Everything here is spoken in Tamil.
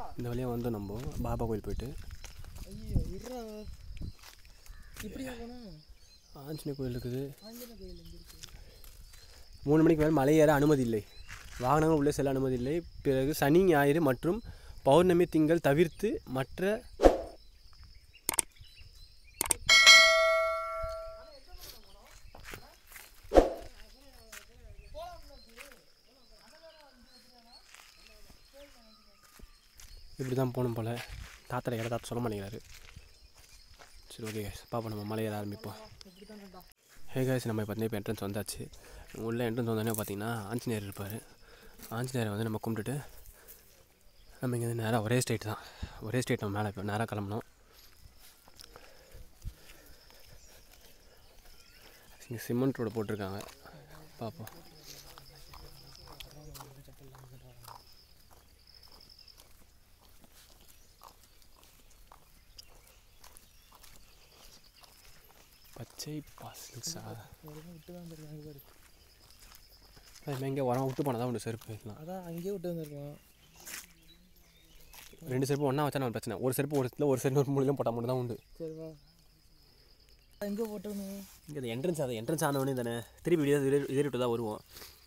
இந்த வழியாக வந்தோம் நம்ம பாபா கோயில் போயிட்டு. ஆஞ்சநேய கோயில் இருக்குது. 3 மணிக்கு மேலே மலை ஏற அனுமதி இல்லை, வாகனங்கள் உள்ளே செல்ல அனுமதி இல்லை. பிறகு சனி ஞாயிறு மற்றும் பௌர்ணமி திங்கள் தவிர்த்து மற்ற இப்படி தான் போகணும் போல். தாத்தா இடம் தாத்தா சொல்ல மாட்டேங்கிறாரு. சரி ஓகே கைஸ், பாப்பா நம்ம மலை ஏற ஆரம்பிப்போம். ஹே கைஸ், நம்ம பார்த்தீங்கன்னா இப்போ என்ட்ரன்ஸ் வந்தாச்சு. உள்ள என்ட்ரன்ஸ் வந்தோடனே பார்த்தீங்கன்னா ஆஞ்சநேயர் இருப்பார். ஆஞ்சநேயரை வந்து நம்ம கும்பிட்டுட்டு நம்ம இங்கே நேராக ஒரே ஸ்ட்ரெயிட் தான், ஒரே ஸ்ட்ரெயிட் நம்ம மேலே இப்போ நேராக கிளம்பணும். இங்கே சிமெண்ட் ரோடு போட்டிருக்காங்க, பார்ப்போம். பச்சை பாசிங்ஸா அது எங்கே உரம் விட்டு போனால் தான் உண்டு செருப்பு. அதான் அங்கேயே விட்டு வந்துருக்கலாம். 2 செருப்பு ஒன்றா வச்சா நம்ம பிரச்சனை. ஒரு செருப்பு ஒரு இடத்துல, ஒரு செருப்பு ஒரு மூலையிலும் போட்டால் மட்டும் தான் உண்டு. சரிவா, எங்கே போட்டோம்? இங்கே என்ட்ரன்ஸ், அது என்ட்ரன்ஸ் ஆனவொடனே தானே திருப்பி இதே விட்டு தான் வருவோம்.